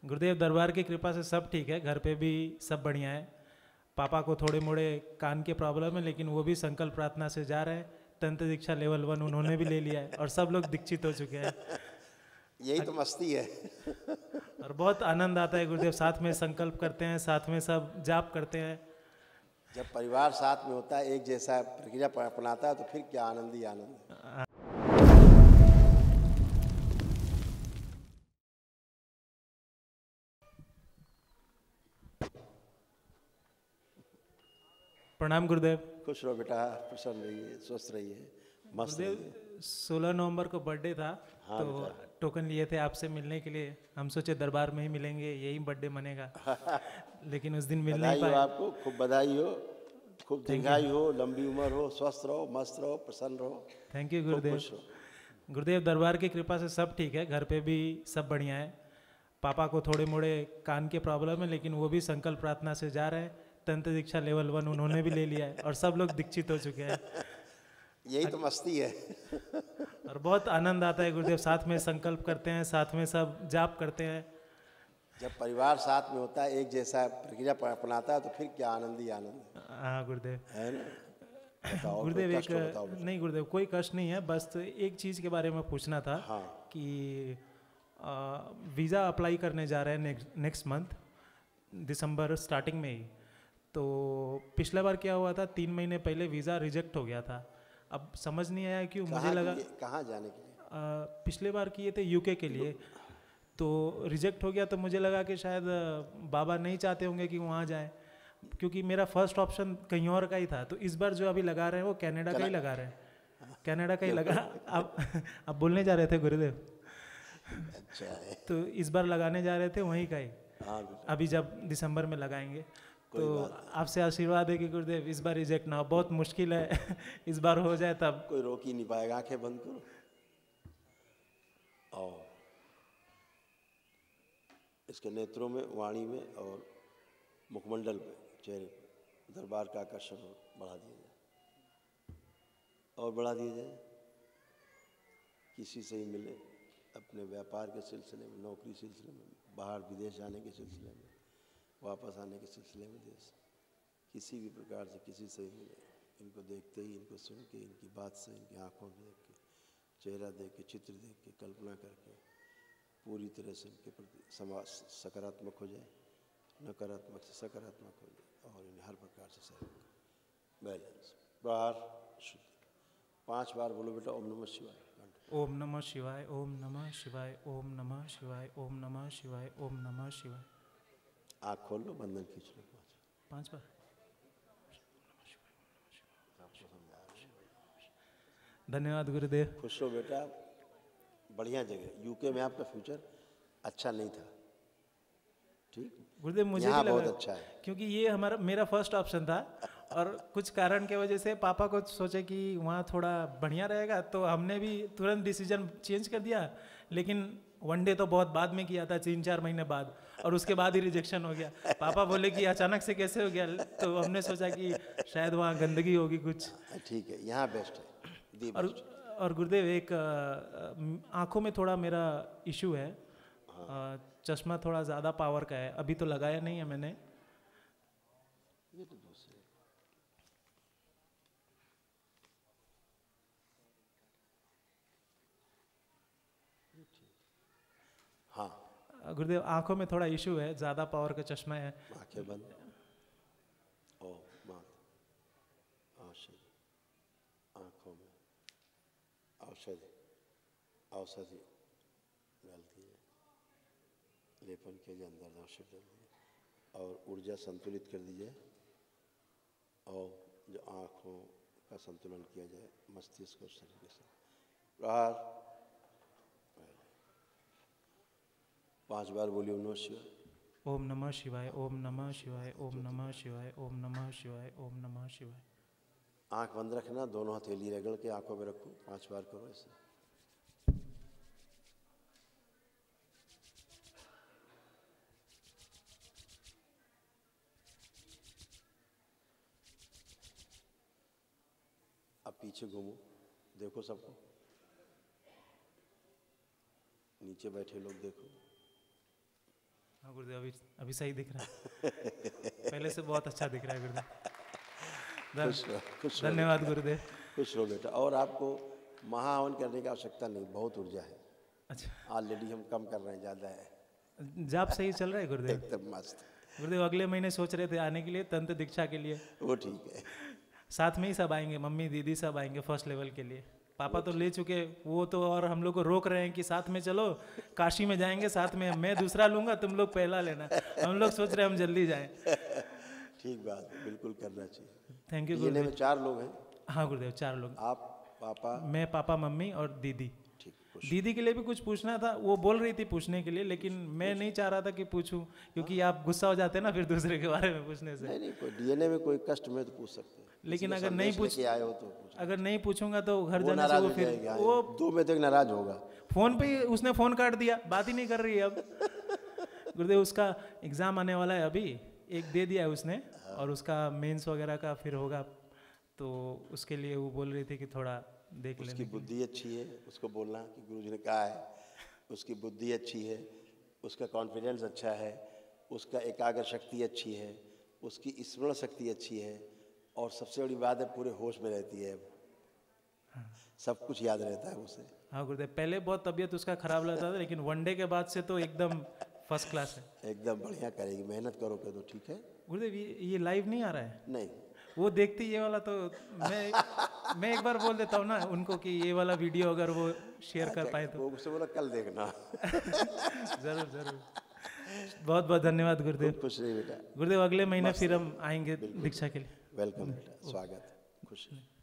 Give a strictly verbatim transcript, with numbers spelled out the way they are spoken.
गुरुदेव दरबार की कृपा से सब ठीक है, घर पे भी सब बढ़िया है। पापा को थोड़े मोड़े कान के प्रॉब्लम है, लेकिन वो भी संकल्प प्रार्थना से जा रहे हैं। तंत्र दीक्षा लेवल वन उन्होंने भी ले लिया है और सब लोग दीक्षित हो चुके हैं। यही तो मस्ती है। और बहुत आनंद आता है गुरुदेव, साथ में संकल्प करते हैं, साथ में सब जाप करते हैं। जब परिवार साथ में होता है, एक जैसा प्रक्रिया अपनाता है, तो फिर क्या आनंद ही आनंद है। प्रणाम गुरुदेव। खुश रहो बेटा, प्रसन्न रहिए, स्वस्थ रहिए, मस्त गुरुदेव रहिए। सोलह नवंबर को बर्थडे था, हाँ तो बेटा। टोकन लिए थे आपसे मिलने के लिए। हम सोचे दरबार में ही मिलेंगे, यही बर्थडे मनेगा। लेकिन उस दिन मिल नहीं बधाई हो पाए। आपको, खूब बधाई हो, खूब दीर्घायु हो, लंबी उम्र हो, स्वस्थ रहो, मस्त रहो, प्रसन्न रहो। थैंक यू खूब गुरुदेव। खुश रहो। गुरुदेव दरबार की कृपा से सब ठीक है, घर पे भी सब बढ़िया है। पापा को थोड़े मोड़े कान के प्रॉब्लम है, लेकिन वो भी संकल्प प्रार्थना से जा रहे हैं। तंत्र दीक्षा लेवल वन उन्होंने भी ले लिया है और सब लोग दीक्षित हो चुके हैं। यही तो मस्ती है। और बहुत आनंद आता है गुरुदेव, साथ में संकल्प करते हैं, साथ में सब जाप करते हैं। जब परिवार साथ में होता है, एक जैसा प्रक्रिया अपनाता है, तो फिर क्या आनंद ही आनंद है। हाँ गुरुदेव। है ना? बताओ, गुरुदेव कोई एक कष्ट हो बताओ बेटा। नहीं गुरुदेव, कोई कष्ट नहीं है, बस एक चीज़ के बारे में पूछना था। हाँ। कि आ, वीज़ा अप्लाई करने जा रहे हैं नेक्स्ट नेक्स्ट मंथ, दिसंबर स्टार्टिंग में ही। तो पिछला बार क्या हुआ था, तीन महीने पहले वीज़ा रिजेक्ट हो गया था। अब समझ नहीं आया क्यों, मुझे कहाँ लगा के लिए- कहाँ जाने के लिए? आ, पिछले बार किए थे यूके के लिए, तो रिजेक्ट हो गया। तो मुझे लगा कि शायद आ, बाबा नहीं चाहते होंगे कि वहाँ जाएं, क्योंकि मेरा फर्स्ट ऑप्शन कहीं और का ही था। तो इस बार जो अभी लगा रहे हैं वो कनाडा का ही लगा रहे हैं, कनाडा का ही लगा। अब अब बोलने जा रहे थे गुरुदेव। अच्छा है। तो इस बार लगाने जा रहे थे वहीं का ही, हाँ बेटा, अभी जब दिसंबर में लगाएंगे। कोई तो बात नहीं। आपसे आशीर्वाद है कि गुरुदेव इस बार रिजेक्ट ना हो, बहुत मुश्किल है। इस बार हो जाए तब। कोई रोक ही नहीं पाएगा। आंखें बंद करो। और इसके नेत्रों में, वाणी में और मुखमंडल पे, चेहरे पे दरबार का आकर्षण बढ़ा दिया जाए और बढ़ा दिया जाए। किसी से ही मिले, अपने व्यापार के सिलसिले में, नौकरी सिलसिले में, बाहर विदेश जाने के सिलसिले में, वापस आने के सिलसिले में, देश किसी भी प्रकार से किसी से ही मिले, इनको देखते ही, इनको सुन के, इनकी बात से, इनकी आंखों में देख के, चेहरा देख के, चित्र देख के, कल्पना करके पूरी तरह से इनके प्रति समाज सकारात्मक हो जाए, नकारात्मक से सकारात्मक हो जाए और इन्हें हर प्रकार से सहयोग बैलेंस बाहर शुद्ध। पांच बार बोलो बेटा, ओम नमः शिवाय। ओम नमः शिवाय, ओम नमः शिवाय, ओम नमः शिवाय, ओम नमः शिवाय, ओम नमः शिवाय। आँख खोल लो, बंधन खींच लो। पाँच पांच बार। आपको समझा रहे हैं। धन्यवाद गुरुदेव। खुश हो बेटा, बढ़िया जगह। यूके में आपका फ्यूचर अच्छा नहीं था, ठीक? गुरुदेव मुझे यहाँ भी लगा, बहुत अच्छा है। क्योंकि ये हमारा मेरा फर्स्ट ऑप्शन था, और कुछ कारण के वजह से पापा को सोचे कि वहाँ थोड़ा बढ़िया रहेगा, तो हमने भी तुरंत डिसीजन चेंज कर दिया। लेकिन वन डे तो बहुत बाद में किया था, तीन चार महीने बाद, और उसके बाद ही रिजेक्शन हो गया। पापा बोले कि अचानक से कैसे हो गया, तो हमने सोचा कि शायद वहाँ गंदगी होगी कुछ। ठीक है, यहाँ बेस्ट है, दी और बेस्ट। और गुरुदेव एक अ, आँखों में थोड़ा मेरा इशू है। अ, चश्मा थोड़ा ज़्यादा पावर का है, अभी तो लगाया नहीं है मैंने। ये तो दूसरे। हाँ, अ, गुरुदेव आँखों में थोड़ा इशू है, ज़्यादा पावर का चश्मा है। आंखें बंद। ओ मात औषधि, आँखों में औषधि औषधि डालती है, लेपन के लिए अंदर औषधि डाल दीजिए और ऊर्जा संतुलित कर दीजिए। और जो आँखों का संतुलन किया जाए, मस्तिष्क और शरीर के साथ। प्रहार पांच बार बोलिए, नमः शिवाय। ओम नमः शिवाय, ओम नमः शिवाय, ओम नमः शिवाय, ओम नमः शिवाय, ओम नमः शिवाय। आंख बंद रखना, दोनों हथेली रगड़ के आंखों में रखो, पांच बार करो ऐसे। अब पीछे घूमो, देखो सबको, नीचे बैठे लोग देखो, हाँ गुरुदेव, अभी अभी सही दिख रहा है, पहले से बहुत अच्छा दिख रहा है गुरुदेव। खुश रहो, खुश रहो, धन्यवाद गुरुदेव। खुश रहो बेटा। और आपको महाहवन करने की आवश्यकता नहीं, बहुत ऊर्जा है। अच्छा, ऑलरेडी हम कम कर रहे हैं, ज़्यादा है। जाप सही चल रहा है गुरुदेव? एकदम मस्त। गुरुदेव अगले महीने सोच रहे थे आने के लिए तंत्र दीक्षा के लिए, वो ठीक है। साथ में ही सब आएंगे, मम्मी दीदी सब आएंगे फर्स्ट लेवल के लिए। पापा तो ले चुके वो तो, और हम लोग को रोक रहे हैं कि साथ में चलो, काशी में जाएंगे साथ में, मैं दूसरा लूंगा तुम लोग पहला लेना। हम लोग सोच रहे हैं हम जल्दी जाएं। ठीक बात है, बिल्कुल करना चाहिए। थैंक यू डीएनए गुरुदेव। में चार लोग हैं? हाँ गुरुदेव, चार लोग, आप, पापा, मैं, पापा, मम्मी और दीदी। ठीक, खुश। दीदी के लिए भी कुछ पूछना था, वो बोल रही थी पूछने के लिए, लेकिन मैं नहीं चाह रहा था कि पूछूं, क्योंकि आप गुस्सा हो जाते हैं ना फिर दूसरे के बारे में पूछने से। नहीं नहीं, कोई डीएनए में कोई कष्ट में तो पूछ सकते हैं, लेकिन किसी का अगर नहीं संदेश पूछ लेके आए हो तो पूछ। अगर नहीं पूछूंगा तो घर वो जाने से नाराज वो हो फिर जाएगा, वो दो में तो एक नाराज होगा। फोन पे ही उसने फोन काट दिया, बात ही नहीं कर रही है अब। गुरुदेव उसका एग्जाम आने वाला है अभी, एक दे दिया है उसने, और उसका मेंस वगैरह का फिर होगा, तो उसके लिए वो बोल रही थी कि थोड़ा देख लेने। उसकी बुद्धि अच्छी है, उसको बोलना कि गुरुजी ने कहा है, उसकी बुद्धि अच्छी है, उसका कॉन्फिडेंस अच्छा है, उसका एकाग्र शक्ति अच्छी है, उसकी स्मरण शक्ति अच्छी है, और सबसे बड़ी बात है पूरे होश में रहती है। हाँ। सब कुछ याद रहता है उसे। हाँ गुरुदेव, पहले बहुत तबीयत उसका खराब लगता था, लेकिन वनडे के बाद से तो एकदम फर्स्ट क्लास है। एकदम बढ़िया करेगी, मेहनत करोगे तो ठीक है। गुरुदेव ये ये लाइव नहीं आ रहा है? नहीं, वो देखती ये वाला, तो मैं मैं एक बार बोल देता हूँ ना उनको कि ये वाला वीडियो अगर वो शेयर कर पाए तो। वो उससे बोला कल देखना। जरूर जरूर, बहुत बहुत धन्यवाद गुरुदेव। खुश रहिए बेटा। गुरुदेव अगले महीने फिर हम आएंगे दीक्षा के लिए। वेलकम बेटा, स्वागत है, खुश रहिए।